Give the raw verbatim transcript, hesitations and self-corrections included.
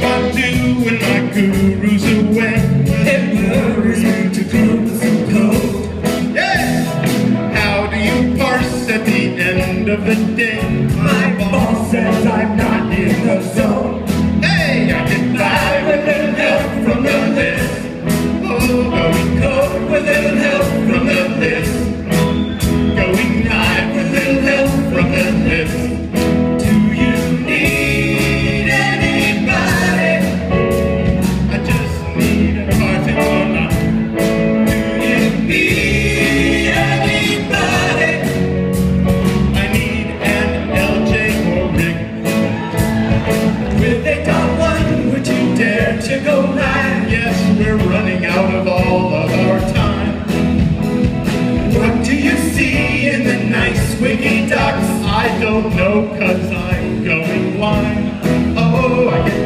I do when my guru's away? It worries me to close and code. Yeah! How do you parse at the end of the day? My boss says I'm not in the zone. Hey, I can die with a little help from the list. Oh, going code with a little help from the list. Going live with a little help from the list. Do you need anybody? I just need a carton or not. Do you need anybody? I need an L J or rig. With a dot one, would you dare to go live? Yes, we're running out of all of our time. What do you see in the nice wiki docs? I don't know, cause I'm going blind. Oh, I get